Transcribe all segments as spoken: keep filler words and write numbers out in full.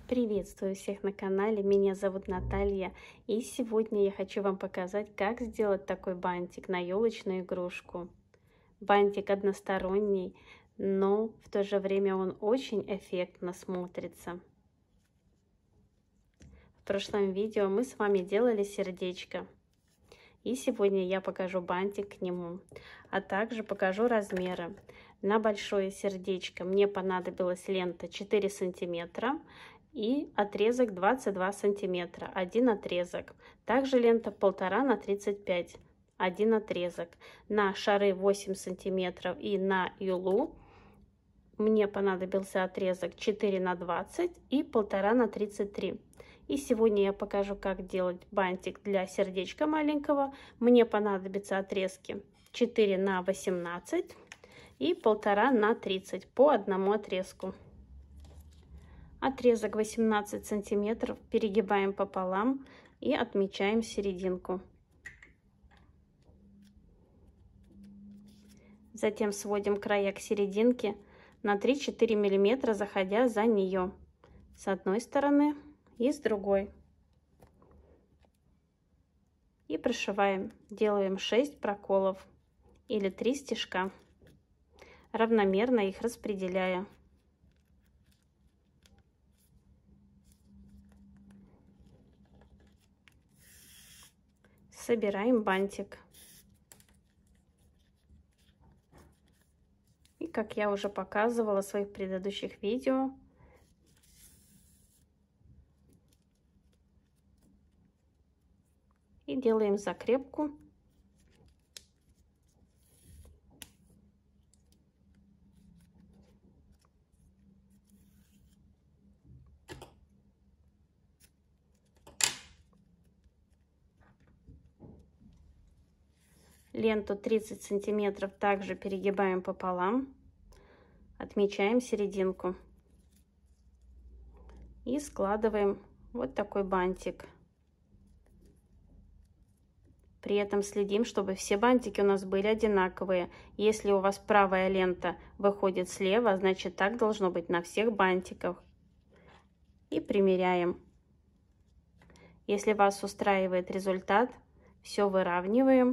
Приветствую всех на канале, меня зовут Наталья, и сегодня я хочу вам показать, как сделать такой бантик на елочную игрушку. Бантик односторонний, но в то же время он очень эффектно смотрится. В прошлом видео мы с вами делали сердечко, и сегодня я покажу бантик к нему, а также покажу размеры. На большое сердечко мне понадобилась лента четыре сантиметра и отрезок двадцать два сантиметра, один отрезок. Также лента полтора на тридцать пять, один отрезок. На шары восемь сантиметров и на юлу мне понадобился отрезок четыре на двадцать и полтора на тридцать три. И сегодня я покажу, как делать бантик для сердечка маленького. Мне понадобятся отрезки четыре на восемнадцать и полтора на тридцать по одному отрезку. Отрезок восемнадцать сантиметров перегибаем пополам и отмечаем серединку. Затем сводим края к серединке на три-четыре миллиметра, заходя за нее с одной стороны и с другой. И прошиваем. Делаем шесть проколов или три стежка, равномерно их распределяя. Собираем бантик. И как я уже показывала в своих предыдущих видео, и делаем закрепку. Ленту тридцать сантиметров также перегибаем пополам, отмечаем серединку и складываем вот такой бантик. При этом следим, чтобы все бантики у нас были одинаковые. Если у вас правая лента выходит слева, значит так должно быть на всех бантиках. И примеряем. Если вас устраивает результат, все выравниваем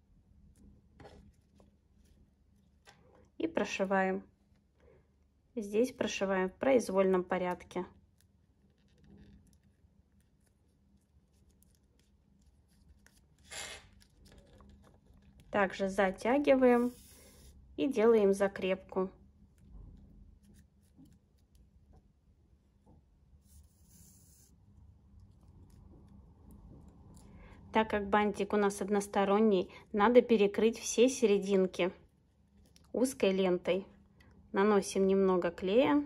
и прошиваем. Здесь прошиваем в произвольном порядке. Также затягиваем и делаем закрепку. Так как бантик у нас односторонний, надо перекрыть все серединки узкой лентой. Наносим немного клея.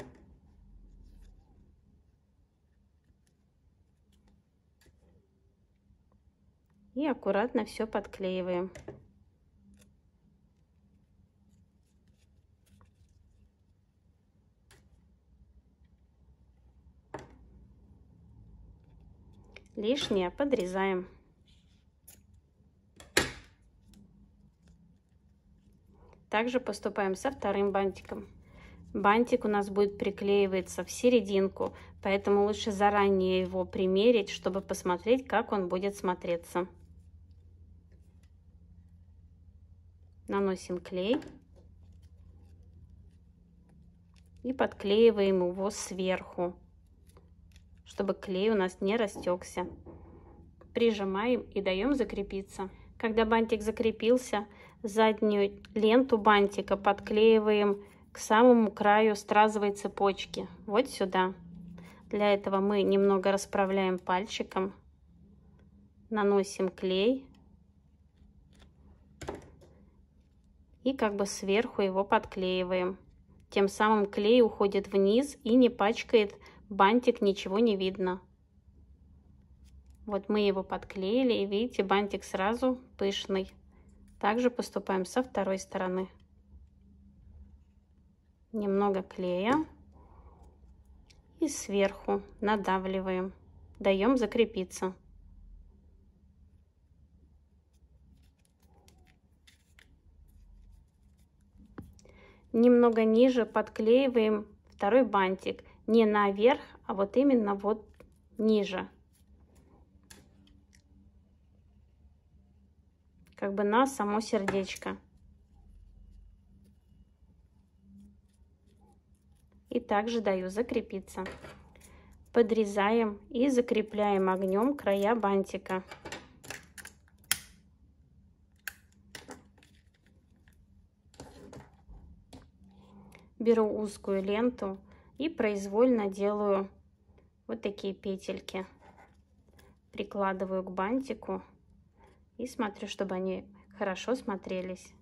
И аккуратно все подклеиваем. Лишнее подрезаем. Также поступаем со вторым бантиком. Бантик у нас будет приклеиваться в серединку, поэтому лучше заранее его примерить, чтобы посмотреть, как он будет смотреться. Наносим клей и подклеиваем его сверху, чтобы клей у нас не растекся. Прижимаем и даем закрепиться. Когда бантик закрепился, заднюю ленту бантика подклеиваем к самому краю стразовой цепочки, вот сюда. Для этого мы немного расправляем пальчиком, наносим клей и как бы сверху его подклеиваем. Тем самым клей уходит вниз и не пачкает бантик, ничего не видно. Вот мы его подклеили, и видите, бантик сразу пышный. Также поступаем со второй стороны. Немного клея и сверху надавливаем, даем закрепиться. Немного ниже подклеиваем второй бантик. не наверх, а вот именно вот ниже. Как бы на само сердечко. И также даю закрепиться. Подрезаем и закрепляем огнем края бантика. Беру узкую ленту и произвольно делаю вот такие петельки. Прикладываю к бантику и смотрю, чтобы они хорошо смотрелись.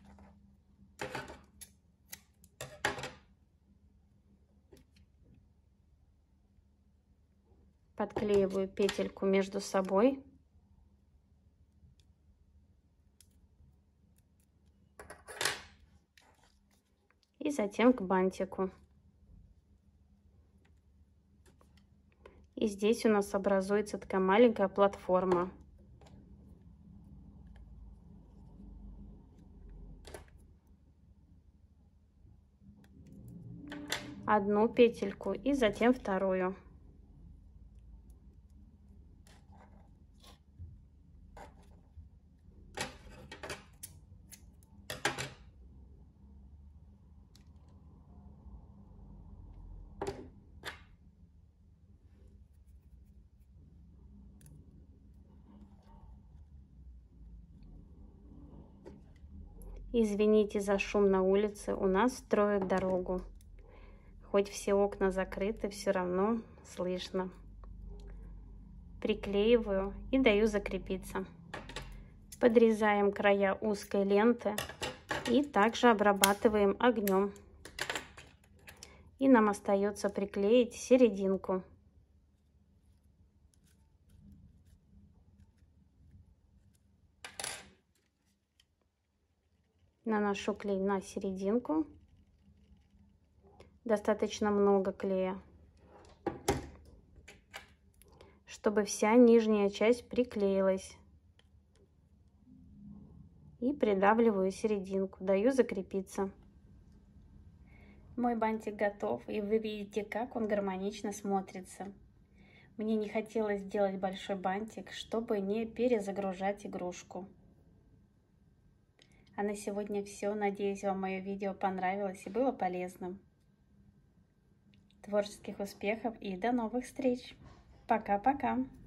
Подклеиваю петельку между собой. И затем к бантику. И здесь у нас образуется такая маленькая платформа. Одну петельку и затем вторую. Извините за шум на улице, у нас строят дорогу. Хоть все окна закрыты, все равно слышно. Приклеиваю и даю закрепиться. Подрезаем края узкой ленты и также обрабатываем огнем. И нам остается приклеить серединку. Наношу клей на серединку. Достаточно много клея, чтобы вся нижняя часть приклеилась. И придавливаю серединку, даю закрепиться. Мой бантик готов, и вы видите, как он гармонично смотрится. Мне не хотелось делать большой бантик, чтобы не перезагружать игрушку. А на сегодня все. Надеюсь, вам мое видео понравилось и было полезным. Творческих успехов и до новых встреч. Пока-пока.